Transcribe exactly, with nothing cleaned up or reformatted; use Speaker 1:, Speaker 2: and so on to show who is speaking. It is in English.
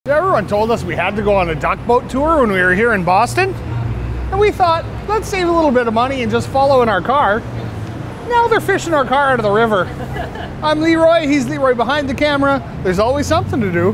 Speaker 1: Everyone told us we had to go on a duck boat tour when we were here in Boston. And we thought, let's save a little bit of money and just follow in our car. Now they're fishing our car out of the river. I'm Leroy, he's Leroy behind the camera. There's always something to do.